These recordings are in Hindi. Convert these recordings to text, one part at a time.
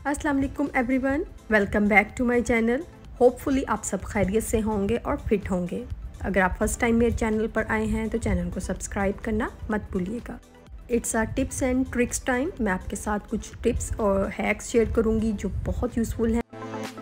अस्सलाम वालेकुम everyone, welcome back to my channel. Hopefully आप सब खैरियत से होंगे और फिट होंगे। अगर आप फर्स्ट टाइम मेरे चैनल पर आए हैं तो चैनल को सब्सक्राइब करना मत भूलिएगा। It's a tips and tricks time. मैं आपके साथ कुछ टिप्स और हैक्स शेयर करूंगी जो बहुत यूज़फुल हैं।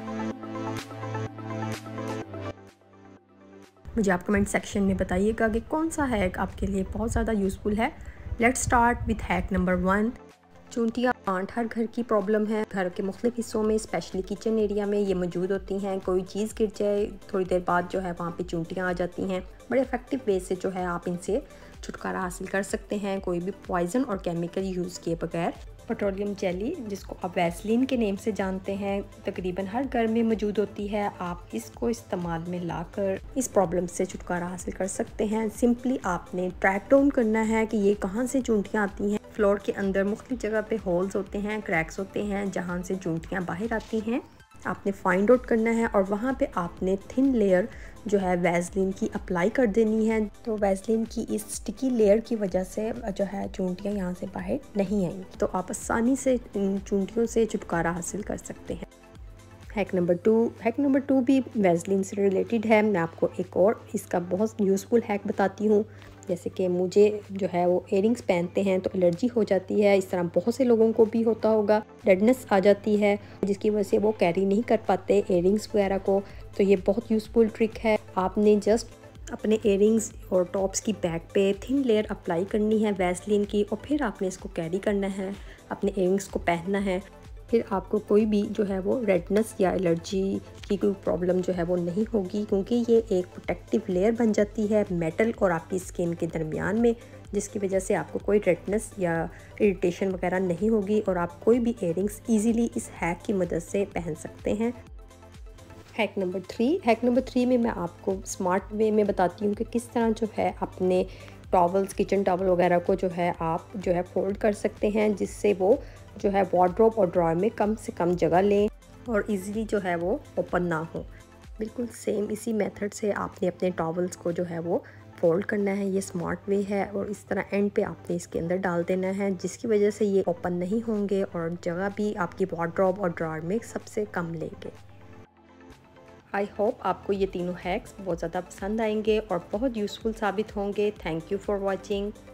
मुझे आप कमेंट सेक्शन में बताइएगा कि कौन सा हैक आपके लिए बहुत ज़्यादा यूज़फुल है। Let's start with hack number 1। चूंटियाँ आंट हर घर की प्रॉब्लम है। घर के मुख्तलिफ हिस्सों में स्पेशली किचन एरिया में ये मौजूद होती हैं। कोई चीज़ गिर जाए थोड़ी देर बाद जो है वहाँ पे चूंटियाँ आ जाती हैं। बड़े इफ़ेक्टिव वे से जो है आप इनसे छुटकारा हासिल कर सकते हैं, कोई भी पॉइज़न और केमिकल यूज़ किए बगैर। पेट्रोलियम जेली, जिसको आप वैसलीन के नेम से जानते हैं, तकरीबन हर घर में मौजूद होती है। आप इसको इस्तेमाल में लाकर इस प्रॉब्लम से छुटकारा हासिल कर सकते हैं। सिंपली आपने ट्रैक डाउन करना है कि ये कहाँ से चूंटियाँ आती हैं। फ्लोर के अंदर मुख्तलिफ जगह पे होल्स होते हैं, क्रैक्स होते हैं जहाँ से चूंटियाँ बाहर आती हैं। आपने फाइंड आउट करना है और वहाँ पे आपने थिन लेयर जो है वैसलीन की अप्लाई कर देनी है। तो वैसलीन की इस स्टिकी लेयर की वजह से जो है चूंटियाँ यहाँ से बाहर नहीं आएंगी, तो आप आसानी से इन चूंटियों से छुटकारा हासिल कर सकते हैं। हैक नंबर टू भी वैसलीन से रिलेटेड है। मैं आपको एक और इसका बहुत यूज़फुल हैक बताती हूँ। जैसे कि मुझे जो है वो इयरिंग्स पहनते हैं तो एलर्जी हो जाती है, इस तरह बहुत से लोगों को भी होता होगा। रेडनेस आ जाती है जिसकी वजह से वो कैरी नहीं कर पाते इयरिंग्स वगैरह को। तो ये बहुत यूज़फुल ट्रिक है। आपने जस्ट अपने इयरिंग्स और टॉप्स की बैक पे थिन लेयर अप्लाई करनी है वैसलीन की, और फिर आपने इसको कैरी करना है, अपने इयरिंग्स को पहनना है। फिर आपको कोई भी जो है वो रेडनेस या एलर्जी की कोई प्रॉब्लम जो है वो नहीं होगी, क्योंकि ये एक प्रोटेक्टिव लेयर बन जाती है मेटल और आपकी स्किन के दरमियान में, जिसकी वजह से आपको कोई रेडनेस या इरिटेशन वगैरह नहीं होगी और आप कोई भी इयरिंग्स इजीली इस हैक की मदद से पहन सकते हैं। हैक नंबर थ्री में मैं आपको स्मार्ट वे में बताती हूँ कि किस तरह जो है अपने टॉवल्स, किचन टॉवल वगैरह को जो है आप जो है फोल्ड कर सकते हैं, जिससे वो जो है वार्डरोब और ड्रॉयर में कम से कम जगह लें और इजीली जो है वो ओपन ना हो। बिल्कुल सेम इसी मेथड से आपने अपने टॉवल्स को जो है वो फोल्ड करना है। ये स्मार्ट वे है और इस तरह एंड पे आपने इसके अंदर डाल देना है, जिसकी वजह से ये ओपन नहीं होंगे और जगह भी आपकी वार्डरोब और ड्रॉयर में सबसे कम लेंगे। आई होप आपको ये तीनों हैक्स बहुत ज़्यादा पसंद आएंगे और बहुत यूज़फुल साबित होंगे। Thank you for watching.